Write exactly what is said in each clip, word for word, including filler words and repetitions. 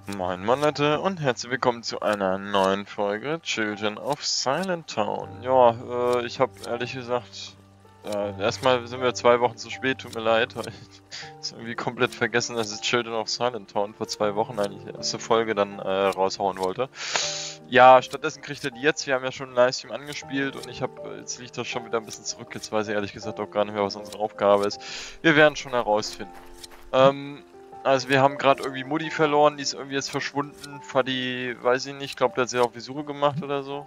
Moin Moin Leute und herzlich willkommen zu einer neuen Folge Children of Silent Town. Ja, äh, ich habe ehrlich gesagt, äh, erstmal sind wir zwei Wochen zu spät, tut mir leid. Ich habe irgendwie komplett vergessen, dass ich Children of Silent Town vor zwei Wochen eigentlich die erste Folge dann äh, raushauen wollte. Ja, stattdessen kriegt er die jetzt. Wir haben ja schon einen Livestream angespielt und ich habe, jetzt liegt das schon wieder ein bisschen zurück. Jetzt weiß ich ehrlich gesagt auch gar nicht mehr, was unsere Aufgabe ist. Wir werden schon herausfinden. Ähm... Also wir haben gerade irgendwie Mutti verloren, die ist irgendwie jetzt verschwunden. Fadi, weiß ich nicht, ich glaube, der hat sich auf die Suche gemacht oder so.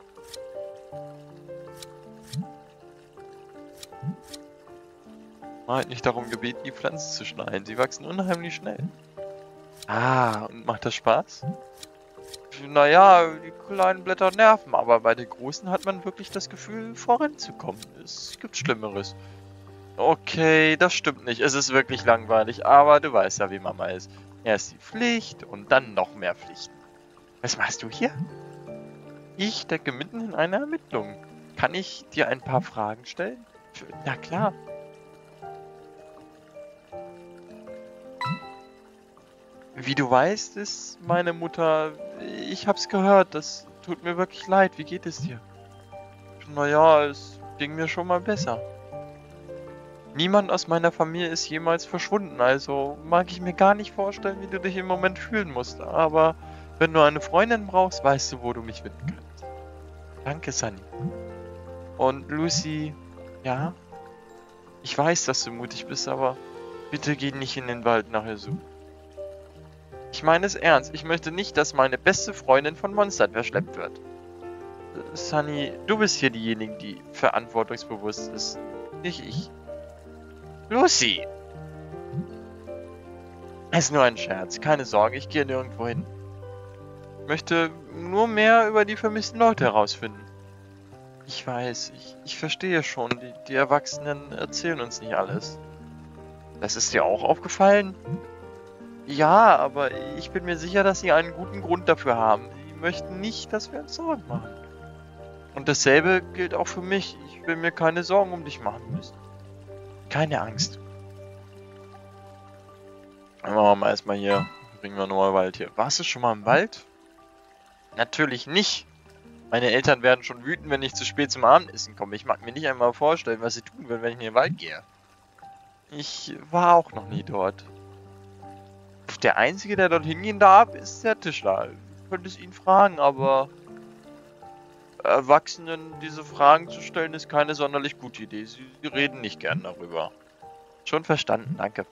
Man hat nicht darum gebeten, die Pflanzen zu schneiden. Sie wachsen unheimlich schnell. Ah, und macht das Spaß? Naja, die kleinen Blätter nerven, aber bei den großen hat man wirklich das Gefühl, voranzukommen. Es gibt Schlimmeres. Okay, das stimmt nicht. Es ist wirklich langweilig, aber du weißt ja, wie Mama ist. Erst die Pflicht und dann noch mehr Pflichten. Was machst du hier? Ich stecke mitten in einer Ermittlung. Kann ich dir ein paar Fragen stellen? Na klar. Wie du weißt, ist meine Mutter... Ich hab's gehört, das tut mir wirklich leid. Wie geht es dir? Naja, es ging mir schon mal besser. Niemand aus meiner Familie ist jemals verschwunden, also mag ich mir gar nicht vorstellen, wie du dich im Moment fühlen musst. Aber wenn du eine Freundin brauchst, weißt du, wo du mich finden kannst. Danke, Sunny. Und Lucy, ja? Ich weiß, dass du mutig bist, aber bitte geh nicht in den Wald nachher so. Ich meine es ernst. Ich möchte nicht, dass meine beste Freundin von Monstern verschleppt wird. Sunny, du bist hier diejenige, die verantwortungsbewusst ist, nicht ich. Lucy! Es ist nur ein Scherz, keine Sorge, ich gehe nirgendwo hin. Ich möchte nur mehr über die vermissten Leute herausfinden. Ich weiß, ich, ich verstehe schon, die, die Erwachsenen erzählen uns nicht alles. Das ist dir auch aufgefallen? Ja, aber ich bin mir sicher, dass sie einen guten Grund dafür haben. Sie möchten nicht, dass wir uns Sorgen machen. Und dasselbe gilt auch für mich. Ich will mir keine Sorgen um dich machen müssen. Keine Angst. Dann machen wir mal erstmal hier. Bringen wir nochmal Wald hier. Warst du schon mal im Wald? Natürlich nicht. Meine Eltern werden schon wütend, wenn ich zu spät zum Abendessen komme. Ich mag mir nicht einmal vorstellen, was sie tun würden, wenn ich in den Wald gehe. Ich war auch noch nie dort. Der Einzige, der dorthin gehen darf, ist der Tischler. Du könntest ihn fragen, aber... Erwachsenen diese Fragen zu stellen, ist keine sonderlich gute Idee. Sie reden nicht gern darüber. Schon verstanden, danke.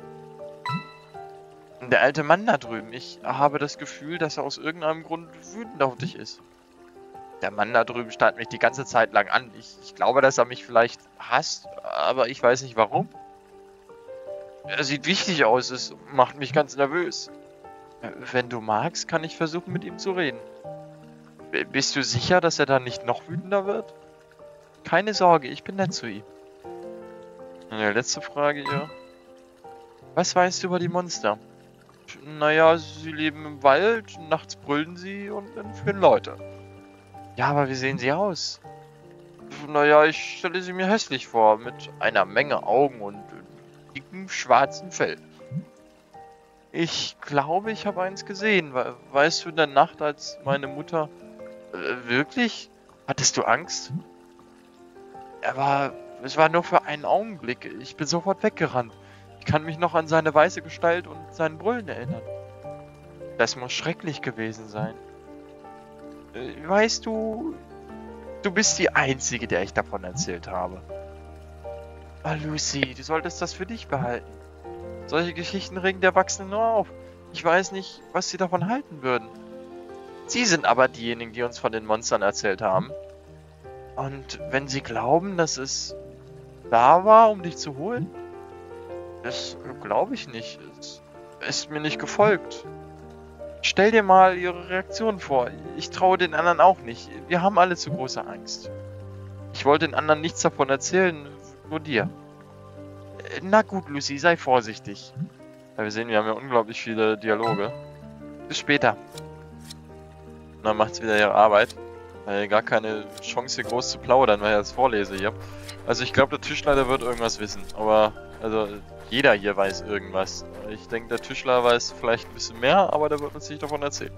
Der alte Mann da drüben, ich habe das Gefühl, dass er aus irgendeinem Grund wütend auf dich ist. Der Mann da drüben starrt mich die ganze Zeit lang an. Ich, ich glaube, dass er mich vielleicht hasst, aber ich weiß nicht warum. Er sieht wichtig aus, es macht mich ganz nervös. Wenn du magst, kann ich versuchen, mit ihm zu reden. Bist du sicher, dass er dann nicht noch wütender wird? Keine Sorge, ich bin nett zu ihm. Und die letzte Frage hier. Was weißt du über die Monster? Naja, sie leben im Wald, nachts brüllen sie und entführen Leute. Ja, aber wie sehen sie aus? Naja, ich stelle sie mir hässlich vor, mit einer Menge Augen und dicken schwarzen Fell. Ich glaube, ich habe eins gesehen. Weißt du, in der Nacht, als meine Mutter... Äh, wirklich? Hattest du Angst? Er war... Es war nur für einen Augenblick. Ich bin sofort weggerannt. Ich kann mich noch an seine weiße Gestalt und sein Brüllen erinnern. Das muss schrecklich gewesen sein. Äh, weißt du... Du bist die Einzige, der ich davon erzählt habe. Ah, Lucy, du solltest das für dich behalten. Solche Geschichten regen die Erwachsenen nur auf. Ich weiß nicht, was sie davon halten würden. Sie sind aber diejenigen, die uns von den Monstern erzählt haben. Und wenn sie glauben, dass es da war, um dich zu holen? Das glaube ich nicht. Es ist mir nicht gefolgt. Stell dir mal ihre Reaktion vor. Ich traue den anderen auch nicht. Wir haben alle zu große Angst. Ich wollte den anderen nichts davon erzählen, nur dir. Na gut, Lucy, sei vorsichtig. Ja, wir sehen, wir haben ja unglaublich viele Dialoge. Bis später. Und dann macht's wieder ihre Arbeit. Weil gar keine Chance hier groß zu plaudern, weil ich das vorlese hier. Also ich glaube, der Tischleiter wird irgendwas wissen. Aber, also, jeder hier weiß irgendwas. Ich denke, der Tischler weiß vielleicht ein bisschen mehr, aber der wird uns nicht davon erzählen.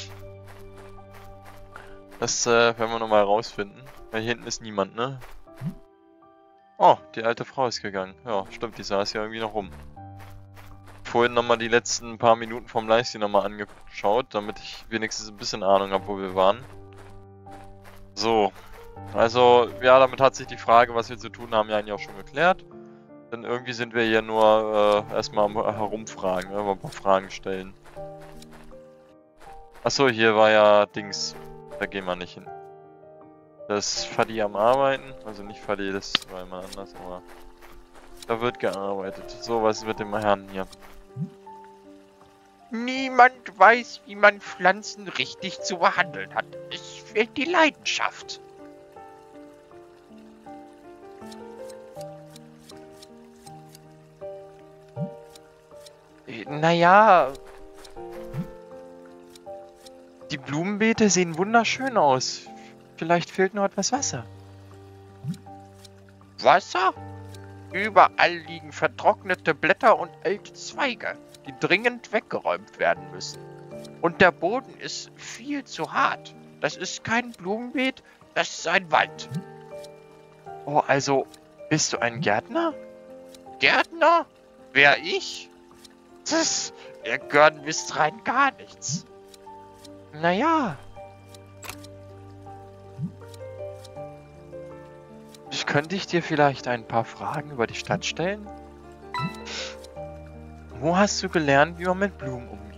Das äh, werden wir nochmal herausfinden. Weil hier hinten ist niemand, ne? Oh, die alte Frau ist gegangen. Ja, stimmt, die saß ja irgendwie noch rum. Vorhin nochmal die letzten paar Minuten vom Livestream nochmal angeschaut, damit ich wenigstens ein bisschen Ahnung habe, wo wir waren. So. Also, ja, damit hat sich die Frage, was wir zu tun haben, ja eigentlich auch schon geklärt. Denn irgendwie sind wir hier nur äh, erstmal am herumfragen, ne? Ein paar Fragen stellen. Achso, hier war ja Dings. Da gehen wir nicht hin. Das ist Fadi am Arbeiten. Also nicht Fadi, das war immer anders, aber da wird gearbeitet. So, was ist mit dem Herrn hier? Niemand weiß, wie man Pflanzen richtig zu behandeln hat. Es fehlt die Leidenschaft. Naja, die Blumenbeete sehen wunderschön aus. Vielleicht fehlt nur etwas Wasser. Wasser? Überall liegen vertrocknete Blätter und alte Zweige, die dringend weggeräumt werden müssen. Und der Boden ist viel zu hart. Das ist kein Blumenbeet, das ist ein Wald. Oh, also, bist du ein Gärtner? Gärtner? Wer ich? Das, der Gönn wisst rein gar nichts. Naja. Ich könnte ich dir vielleicht ein paar Fragen über die Stadt stellen? Wo hast du gelernt, wie man mit Blumen umgeht?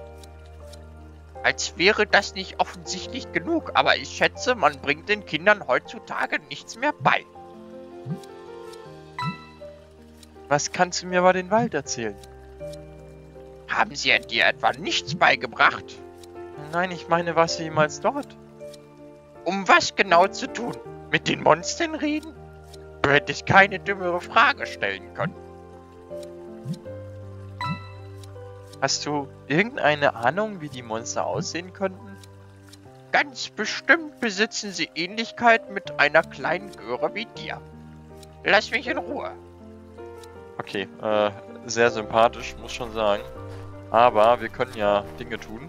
Als wäre das nicht offensichtlich genug, aber ich schätze, man bringt den Kindern heutzutage nichts mehr bei. Was kannst du mir über den Wald erzählen? Haben sie dir etwa nichts beigebracht? Nein, ich meine, warst du jemals dort? Um was genau zu tun? Mit den Monstern reden? Du hättest keine dümmere Frage stellen können. Hast du irgendeine Ahnung, wie die Monster aussehen könnten? Ganz bestimmt besitzen sie Ähnlichkeit mit einer kleinen Göre wie dir. Lass mich in Ruhe. Okay, äh, sehr sympathisch, muss schon sagen. Aber wir können ja Dinge tun.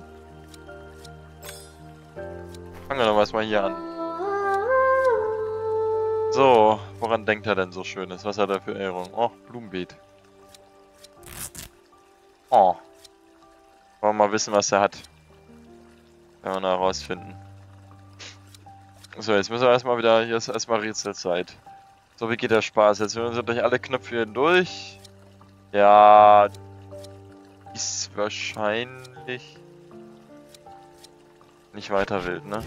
Fangen wir doch erstmal hier an. So, woran denkt er denn so Schönes? Was hat er für Erinnerungen? Oh, Blumenbeet. Oh. Wollen wir mal wissen, was er hat. Werden wir herausfinden. So, jetzt müssen wir erstmal wieder, hier ist erstmal Rätselzeit. So, wie geht der Spaß? Jetzt wir sind durch alle Knöpfe hier durch. Ja, ist wahrscheinlich nicht weiter wild, ne?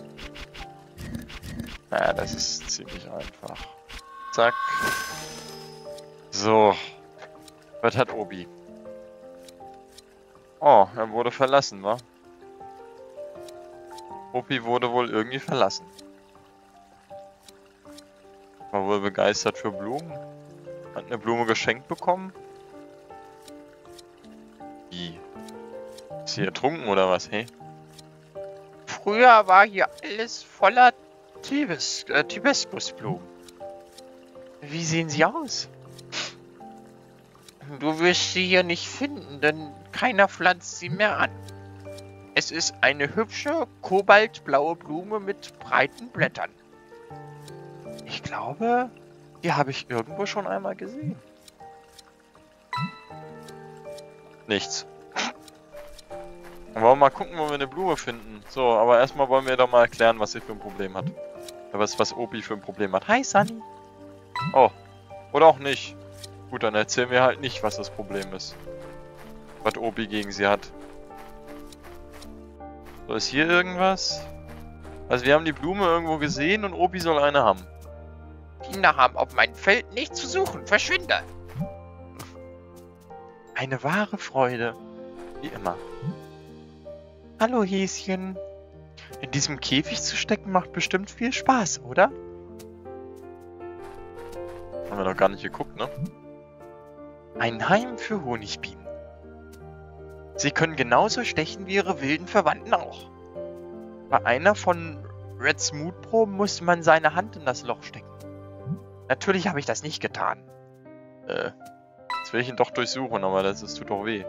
Naja, das ist ziemlich einfach. Zack. So. Was hat Obi? Oh, er wurde verlassen, wa? Obi wurde wohl irgendwie verlassen. War wohl begeistert für Blumen. Hat eine Blume geschenkt bekommen. Wie? Ist sie ertrunken oder was, hey? Früher war hier alles voller Tibes, äh, Tibeskusblumen. Wie sehen sie aus? Du wirst sie hier nicht finden, denn keiner pflanzt sie mehr an. Es ist eine hübsche, kobaltblaue Blume mit breiten Blättern. Ich glaube, die habe ich irgendwo schon einmal gesehen. Nichts. Wollen wir mal gucken, wo wir eine Blume finden. So, aber erstmal wollen wir doch mal erklären, was sie für ein Problem hat. Was, was Obi für ein Problem hat. Hi, Sunny. Oh. Oder auch nicht. Gut, dann erzählen wir halt nicht, was das Problem ist. Was Obi gegen sie hat. So, ist hier irgendwas? Also wir haben die Blume irgendwo gesehen und Obi soll eine haben. Kinder haben auf meinem Feld nichts zu suchen. Verschwinde! Eine wahre Freude. Wie immer. Hallo Häschen. In diesem Käfig zu stecken macht bestimmt viel Spaß, oder? Haben wir noch gar nicht geguckt, ne? Ein Heim für Honigbienen. Sie können genauso stechen wie ihre wilden Verwandten auch. Bei einer von Reds Mutproben musste man seine Hand in das Loch stecken. Natürlich habe ich das nicht getan. Äh, jetzt Jetzt will ich ihn doch durchsuchen, aber das, das tut doch weh.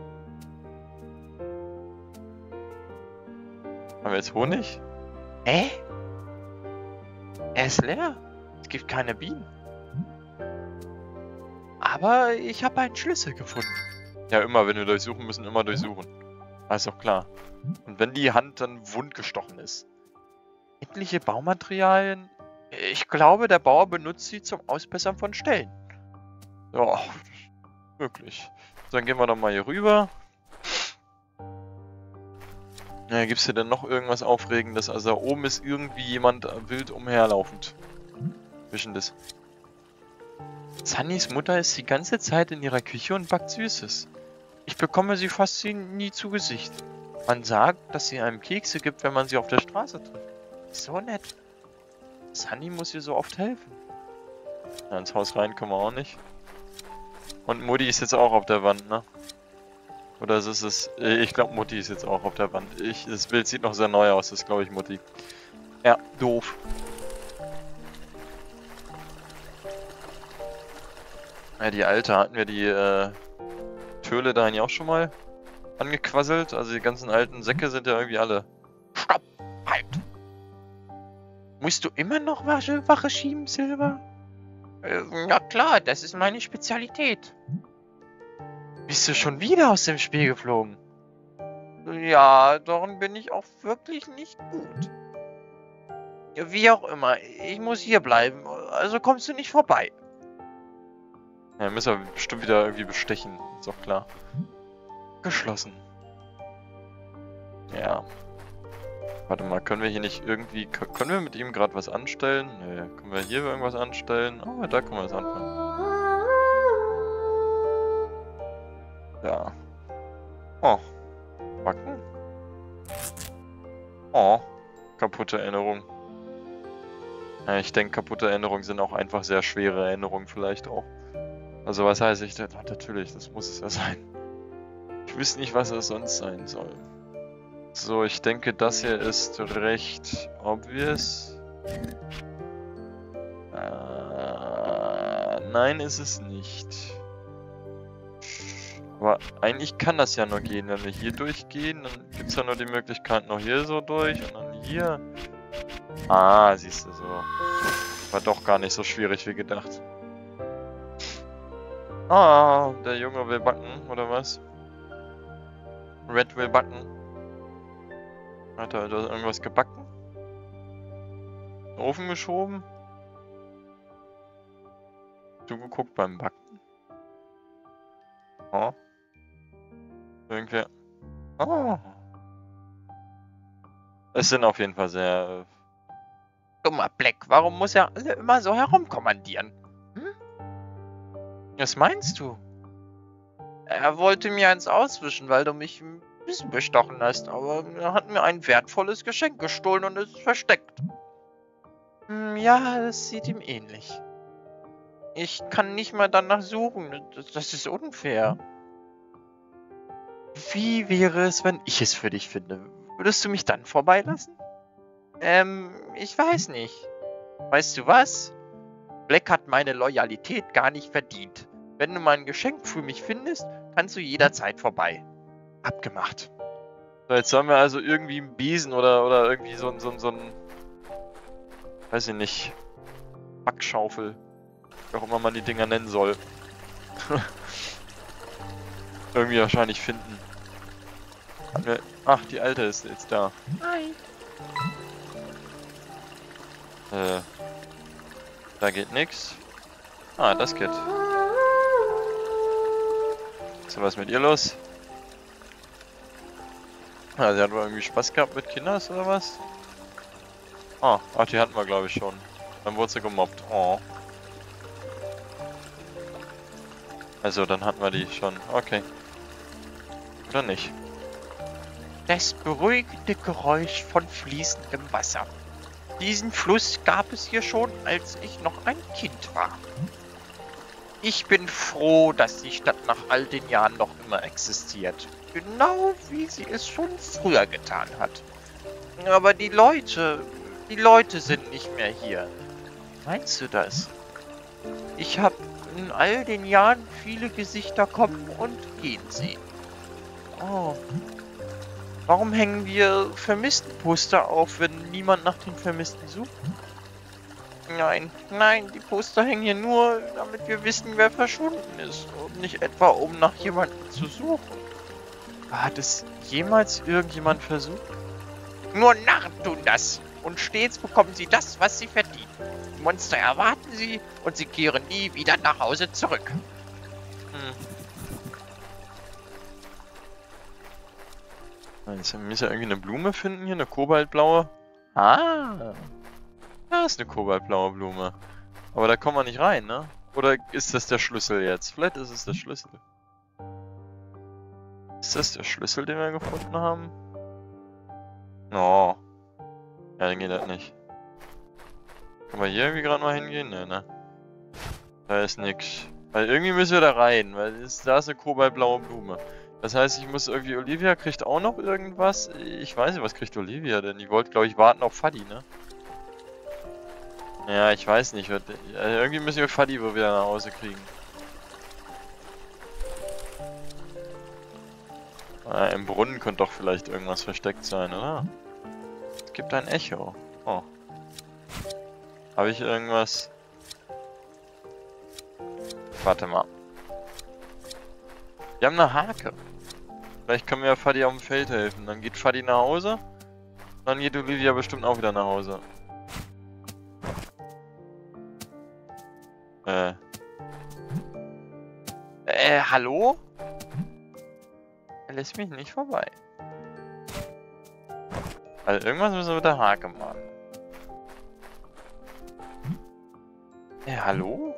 Haben wir jetzt Honig? Hä? Er ist leer. Es gibt keine Bienen. Aber ich habe einen Schlüssel gefunden. Ja, immer, wenn wir durchsuchen müssen, immer durchsuchen. Das ist doch klar. Und wenn die Hand dann wundgestochen ist. Etliche Baumaterialien. Ich glaube, der Bauer benutzt sie zum Ausbessern von Stellen. Ja, möglich. Dann gehen wir doch mal hier rüber. Ja, gibt's hier denn noch irgendwas Aufregendes? Also da oben ist irgendwie jemand wild umherlaufend. Zwischen das. Sunnys Mutter ist die ganze Zeit in ihrer Küche und backt Süßes. Ich bekomme sie fast nie zu Gesicht. Man sagt, dass sie einem Kekse gibt, wenn man sie auf der Straße trifft. So nett. Sunny muss ihr so oft helfen. Ja, ins Haus rein können wir auch nicht. Und Mutti ist jetzt auch auf der Wand, ne? Oder ist es... Ich glaube, Mutti ist jetzt auch auf der Wand. Ich, das Bild sieht noch sehr neu aus, das ist, glaube ich, Mutti. Ja, doof. Ja, die Alte hatten wir die äh, Töle da eigentlich auch schon mal angequasselt. Also die ganzen alten Säcke sind ja irgendwie alle... Stopp! Halt! Musst du immer noch Wache, Wache schieben, Silber? Äh, ja klar, das ist meine Spezialität. Bist du schon wieder aus dem Spiel geflogen? Ja, darin bin ich auch wirklich nicht gut. Wie auch immer, ich muss hier bleiben, also kommst du nicht vorbei. Ja, müssen wir bestimmt wieder irgendwie bestechen, ist doch klar. Geschlossen. Ja. Warte mal, können wir hier nicht irgendwie... Können wir mit ihm gerade was anstellen? Nö. Können wir hier irgendwas anstellen? Oh, da können wir was anfangen. Ja. Oh. Backen? Oh. Kaputte Erinnerung. Ja, ich denke, kaputte Erinnerungen sind auch einfach sehr schwere Erinnerungen vielleicht auch. Also was heißt ich? Natürlich, das muss es ja sein. Ich wüsste nicht, was es sonst sein soll. So, ich denke, das hier ist recht obvious. Äh, nein, ist es nicht. Aber eigentlich kann das ja nur gehen, wenn wir hier durchgehen, dann gibt es ja nur die Möglichkeit noch hier so durch und dann hier. Ah, siehst du so. War doch gar nicht so schwierig wie gedacht. Ah, der Junge will backen, oder was? Red will backen. Hat er da irgendwas gebacken? In den Ofen geschoben? Du geguckt beim Backen? Oh. Irgendwer. Oh. Es sind auf jeden Fall sehr... Dummer Black, warum muss er alle immer so herumkommandieren? Hm? Was meinst du? Er wollte mir eins auswischen, weil du mich ein bisschen bestochen hast, aber er hat mir ein wertvolles Geschenk gestohlen und es versteckt. Hm, ja, das sieht ihm ähnlich. Ich kann nicht mal danach suchen, das, das ist unfair. Wie wäre es, wenn ich es für dich finde? Würdest du mich dann vorbeilassen? Ähm, ich weiß nicht. Weißt du was? Black hat meine Loyalität gar nicht verdient. Wenn du mal ein Geschenk für mich findest, kannst du jederzeit vorbei. Abgemacht. So, jetzt haben wir also irgendwie einen Besen oder, oder irgendwie so ein, so ein, so ein, weiß ich nicht, Backschaufel. Wie auch immer man die Dinger nennen soll. Irgendwie wahrscheinlich finden. Wir, ach, die Alte ist jetzt da. Hi. Äh, da geht nix. Ah, das geht. Ist da was mit ihr los? Ah, sie hat wohl irgendwie Spaß gehabt mit Kinders oder was? Ah, ach, die hatten wir glaube ich schon. Dann wurde sie gemobbt. Oh. Also, dann hatten wir die schon. Okay. Oder nicht? Das beruhigende Geräusch von fließendem Wasser. Diesen Fluss gab es hier schon, als ich noch ein Kind war. Ich bin froh, dass die Stadt nach all den Jahren noch immer existiert. Genau wie sie es schon früher getan hat. Aber die Leute, die Leute sind nicht mehr hier. Meinst du das? Ich habe in all den Jahren viele Gesichter kommen und gehen sehen. Oh. Warum hängen wir Vermisstenposter auf, wenn niemand nach den Vermissten sucht? Nein, nein, die Poster hängen hier nur, damit wir wissen, wer verschwunden ist. Und nicht etwa, um nach jemandem zu suchen. Hat es jemals irgendjemand versucht? Nur Narren tun das. Und stets bekommen sie das, was sie verdienen. Die Monster erwarten sie und sie kehren nie wieder nach Hause zurück. Hm. Jetzt müssen wir irgendwie eine Blume finden hier, eine kobaltblaue. Ah, da ist eine kobaltblaue Blume. Aber da kommen wir nicht rein, ne? Oder ist das der Schlüssel jetzt? Vielleicht ist es der Schlüssel. Ist das der Schlüssel, den wir gefunden haben? Oh. Ja, dann geht das nicht. Können wir hier irgendwie gerade mal hingehen? Ne, ne? Da ist nix. Weil irgendwie müssen wir da rein, weil ist, da ist eine kobaltblaue Blume. Das heißt, ich muss irgendwie... Olivia kriegt auch noch irgendwas? Ich weiß nicht, was kriegt Olivia denn? Die wollte, glaube ich, warten auf Fadi, ne? Ja, ich weiß nicht. Also irgendwie müssen wir Fadi wohl wieder nach Hause kriegen. Ah, im Brunnen könnte doch vielleicht irgendwas versteckt sein, oder? Es gibt ein Echo. Oh. Habe ich irgendwas... Warte mal. Wir haben eine Hake. Vielleicht können wir Fadi auf dem Feld helfen. Dann geht Fadi nach Hause. Dann geht Olivia bestimmt auch wieder nach Hause. Äh. Äh, hallo? Er lässt mich nicht vorbei. Also irgendwas müssen wir mit der Hake machen. Äh, hallo?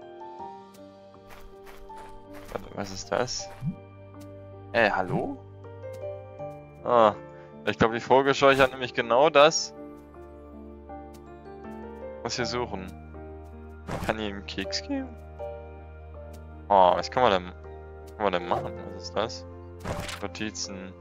Warte, was ist das? Äh, hallo? Ah, ich glaube, die Vogelscheuche hat nämlich genau das, was wir suchen. Kann ich ihm einen Keks geben? Oh, was kann man denn, kann man denn machen? Was ist das? Notizen.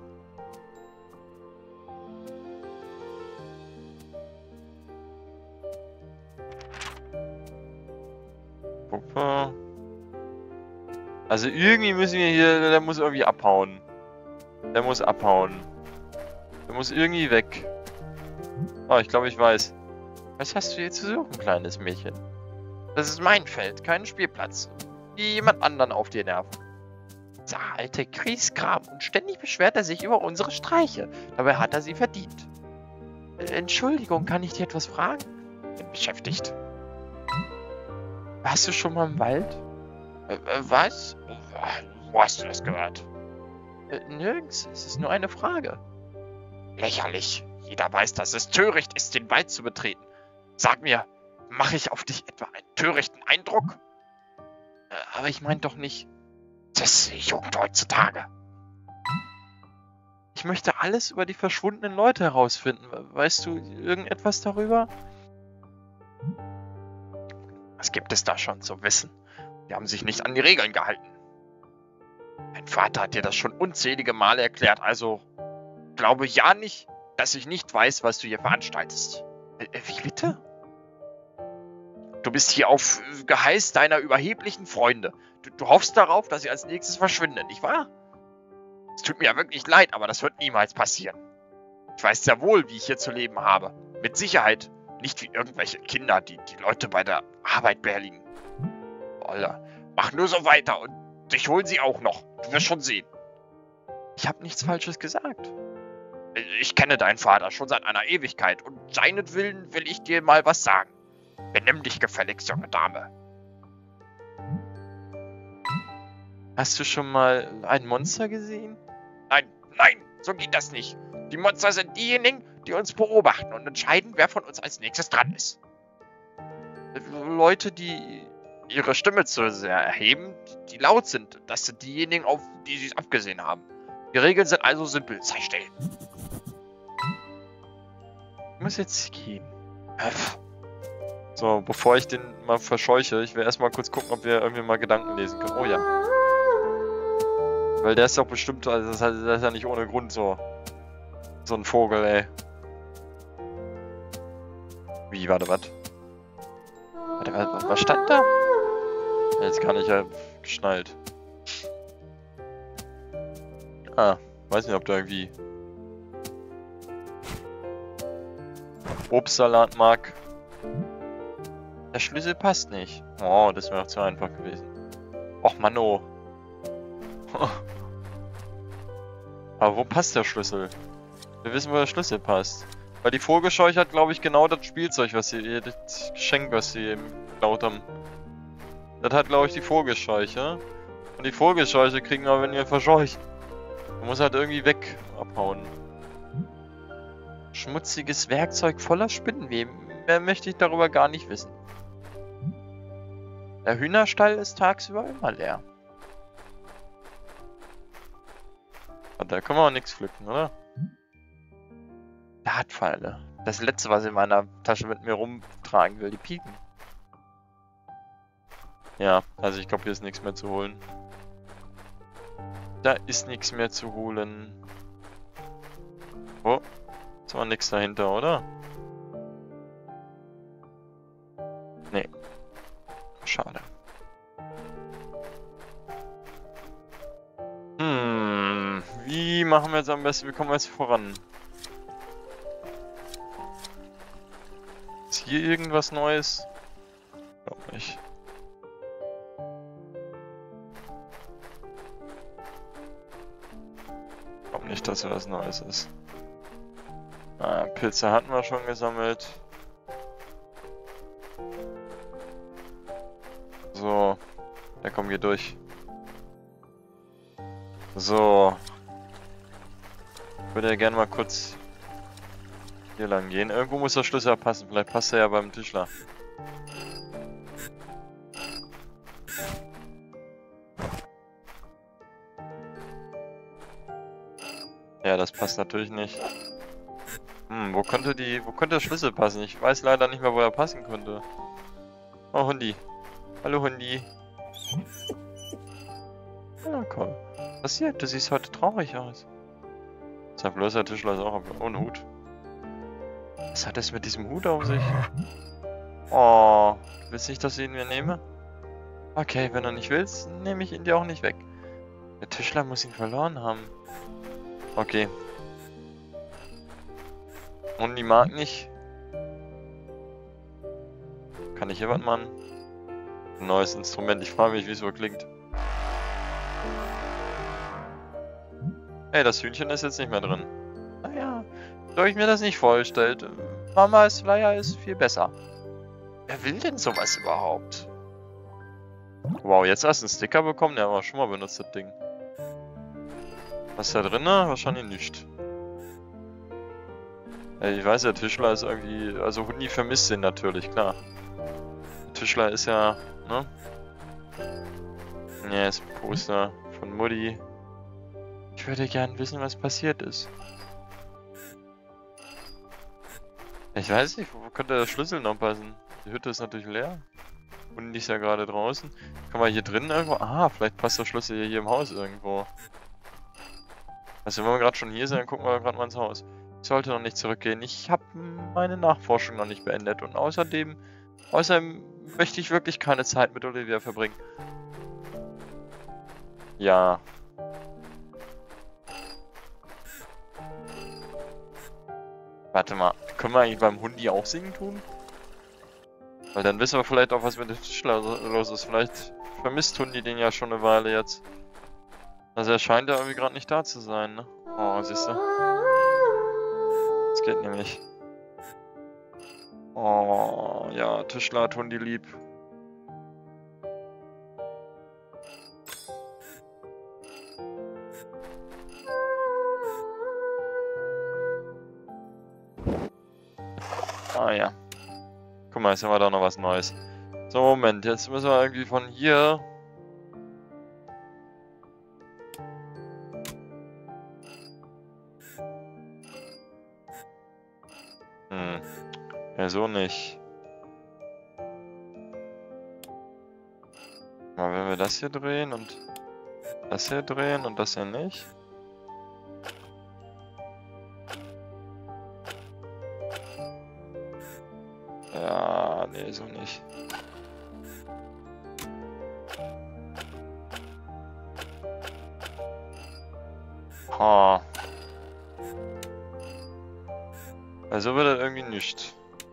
Puppe. Also irgendwie müssen wir hier, der muss irgendwie abhauen. Der muss abhauen. Der muss irgendwie weg. Oh, ich glaube, ich weiß. Was hast du hier zu suchen, kleines Mädchen? Das ist mein Feld, kein Spielplatz. Die jemand anderen auf dir nerven. Dieser alte Grieskram, und ständig beschwert er sich über unsere Streiche. Dabei hat er sie verdient. Äh, Entschuldigung, kann ich dir etwas fragen? Bin beschäftigt. Warst du schon mal im Wald? Äh, äh, was? Wo hast du das gehört? Äh, nirgends, es ist nur eine Frage. Lächerlich. Jeder weiß, dass es töricht ist, den Wald zu betreten. Sag mir, mache ich auf dich etwa einen törichten Eindruck? Äh, aber ich meine doch nicht... Das ist die Jugend heutzutage. Ich möchte alles über die verschwundenen Leute herausfinden. Weißt du irgendetwas darüber? Was gibt es da schon zu wissen? Die haben sich nicht an die Regeln gehalten. Mein Vater hat dir das schon unzählige Male erklärt, also glaube ja nicht, dass ich nicht weiß, was du hier veranstaltest. Äh, wie bitte? Du bist hier auf Geheiß deiner überheblichen Freunde. Du, du hoffst darauf, dass sie als nächstes verschwinden, nicht wahr? Es tut mir ja wirklich leid, aber das wird niemals passieren. Ich weiß sehr wohl, wie ich hier zu leben habe. Mit Sicherheit nicht wie irgendwelche Kinder, die die Leute bei der Arbeit behelligen. Oller, mach nur so weiter und dich holen sie auch noch. Du wirst schon sehen. Ich habe nichts Falsches gesagt. Ich kenne deinen Vater schon seit einer Ewigkeit und seinetwillen will ich dir mal was sagen. Benimm dich gefälligst, junge Dame. Hast du schon mal ein Monster gesehen? Nein, nein, so geht das nicht. Die Monster sind diejenigen, die uns beobachten und entscheiden, wer von uns als nächstes dran ist. Leute, die ihre Stimme zu sehr erheben, die laut sind, das sind diejenigen, auf die sie es abgesehen haben. Die Regeln sind also simpel. Sei still. Ich muss jetzt gehen. So, bevor ich den mal verscheuche, ich will erstmal kurz gucken, ob wir irgendwie mal Gedanken lesen können. Oh ja. Weil der ist doch bestimmt, also das ist ja nicht ohne Grund so. So ein Vogel, ey. Wie, warte, was? Warte, was, was stand da? Jetzt kann ich ja geschnallt. Ah, weiß nicht, ob da irgendwie Obstsalat mag. Der Schlüssel passt nicht. Oh, das wäre doch zu einfach gewesen. Och, Mann, oh. Aber wo passt der Schlüssel? Wir wissen, wo der Schlüssel passt. Weil die Vogelscheuche hat, glaube ich, genau das Spielzeug, was sie, das Geschenk, was sie eben geklaut haben. Das hat, glaube ich, die Vogelscheuche. Und die Vogelscheuche kriegen wir, wenn wir verscheuchen. Man muss halt irgendwie weg abhauen. Schmutziges Werkzeug voller Spinnenweben. Mehr möchte ich darüber gar nicht wissen. Der Hühnerstall ist tagsüber immer leer. Da können wir auch nichts pflücken, oder? Dartpfeile. Das letzte, was ich in meiner Tasche mit mir rumtragen will, die Piken. Ja, also ich glaube, hier ist nichts mehr zu holen. Da ist nichts mehr zu holen. Oh, ist aber nichts dahinter, oder? Nee. Schade. Hm, wie machen wir jetzt am besten? Wie kommen wir jetzt voran? Ist hier irgendwas Neues? Ich glaube nicht. Ich glaube nicht, dass hier was Neues ist. Ah, Pilze hatten wir schon gesammelt. So, dann kommen wir durch. So. Ich würde ja gerne mal kurz hier lang gehen. Irgendwo muss der Schlüssel passen. Vielleicht passt er ja beim Tischler. Ja, das passt natürlich nicht. Hm, wo könnte die, wo könnte der Schlüssel passen? Ich weiß leider nicht mehr, wo er passen könnte. Oh, Hundi. Hallo, Hundi. Ja, komm. Was passiert? Du siehst heute traurig aus. Sag bloß, der Tischler ist auch ohne Hut. Was hat es mit diesem Hut auf sich? Oh, willst du nicht, dass ich ihn mir nehme? Okay, wenn du nicht willst, nehme ich ihn dir auch nicht weg. Der Tischler muss ihn verloren haben. Okay. Und die mag nicht. Kann ich hier was machen? Ein neues Instrument. Ich frage mich, wie es so klingt. Ey, das Hühnchen ist jetzt nicht mehr drin. Naja, so ich mir das nicht vorgestellt. Mamas Flyer ist viel besser. Wer will denn sowas überhaupt? Wow, jetzt hast du einen Sticker bekommen? Der haben wir schon mal benutzt, das Ding. Was ist da drin? Wahrscheinlich nicht. Ey, ich weiß, der Tischler ist irgendwie... Also Hundi vermisst den natürlich, klar. Der Tischler ist ja... Ne? Ja, ist ein Poster von Mutti. Ich würde gern wissen, was passiert ist. Ich weiß nicht, wo könnte der Schlüssel noch passen? Die Hütte ist natürlich leer. Und die ist ja gerade draußen. Kann man hier drinnen irgendwo... Ah, vielleicht passt der Schlüssel hier, hier im Haus irgendwo. Also wenn wir gerade schon hier sind, dann gucken wir gerade mal ins Haus. Ich sollte noch nicht zurückgehen. Ich habe meine Nachforschung noch nicht beendet. Und außerdem... Außerdem möchte ich wirklich keine Zeit mit Olivia verbringen. Ja... Warte mal, können wir eigentlich beim Hundi auch singen tun? Weil dann wissen wir vielleicht auch, was mit dem Tischler los ist. Vielleicht vermisst Hundi den ja schon eine Weile jetzt. Also er scheint ja irgendwie gerade nicht da zu sein, ne? Oh, siehst du? Das geht nämlich. Oh, ja, Tischler hat Hundi lieb. Ah ja. Guck mal, jetzt haben wir da noch was Neues. So, Moment, jetzt müssen wir irgendwie von hier... Hm. Ja, so nicht. Mal, wenn wir das hier drehen und das hier drehen und das hier nicht. Ja, nee, so nicht. Ha. Also wird das irgendwie nicht.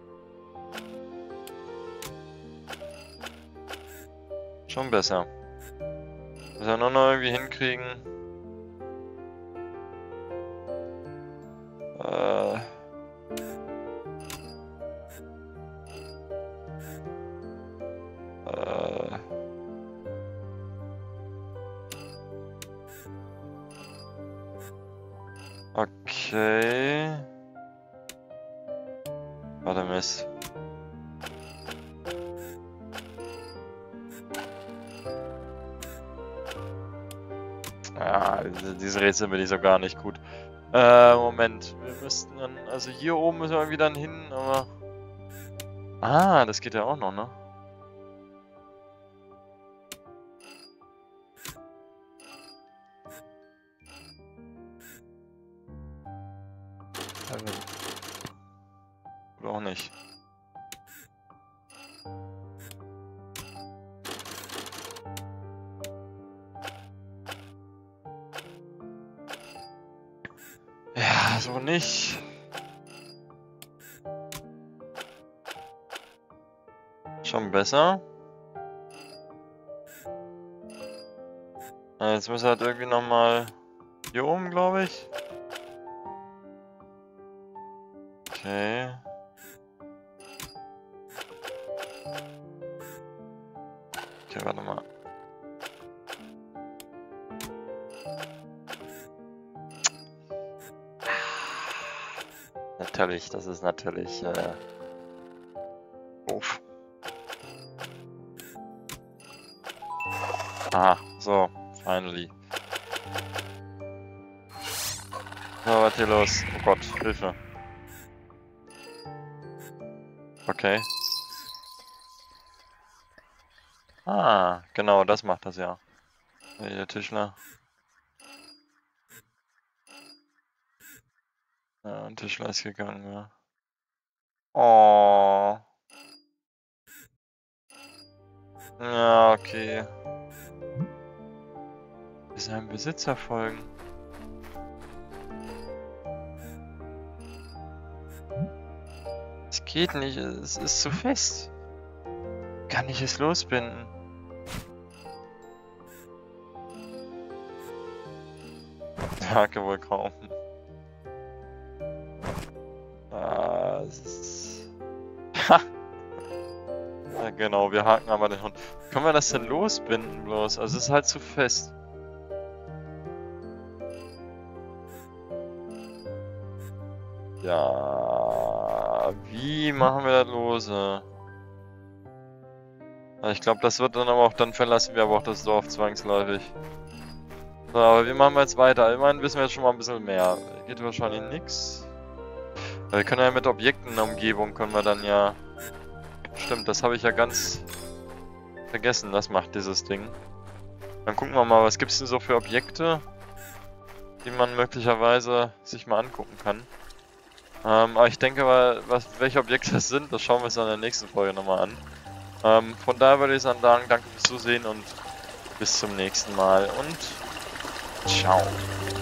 Schon besser. Muss ja nur noch irgendwie hinkriegen. Äh. Äh. Okay. Warte, Mist. Ja, diese, diese Rätsel bin ich so gar nicht gut. Äh, Moment. Wir müssten dann, also hier oben müssen wir irgendwie dann hin, aber... Ah, das geht ja auch noch, ne? Oder auch nicht. Ja, so nicht. Schon besser. Ja, jetzt müssen wir halt irgendwie nochmal hier oben, glaube ich. Okay. Okay, warte mal. Natürlich, das ist natürlich äh, doof. Aha, so, finally. So, was hier los? Oh Gott, Hilfe. Okay. Ah, genau, das macht das ja. Der Tischler. Ja, ein Tischler ist gegangen, ja. Oh. Ja, okay. Wir seinem Besitzer folgen. Es geht nicht, es ist zu fest. Kann ich es losbinden? Danke wohl kaum. Ah, es ist... Ha! Ja, genau, wir haken aber den Hund. Wie können wir das denn losbinden bloß? Also es ist halt zu fest. Ja, wie machen wir das los? Ja, ich glaube, das wird dann aber auch, dann verlassen wir aber auch das Dorf zwangsläufig. So, aber wie machen wir jetzt weiter? Immerhin wissen wir jetzt schon mal ein bisschen mehr. Geht wahrscheinlich nix. Wir können ja mit Objekten in der Umgebung, können wir dann ja... Stimmt, das habe ich ja ganz vergessen, das macht dieses Ding. Dann gucken wir mal, was gibt es denn so für Objekte, die man möglicherweise sich mal angucken kann. Ähm, aber ich denke mal, was, welche Objekte das sind, das schauen wir uns dann in der nächsten Folge nochmal an. Ähm, von daher würde ich sagen, danke fürs Zusehen und bis zum nächsten Mal und ciao.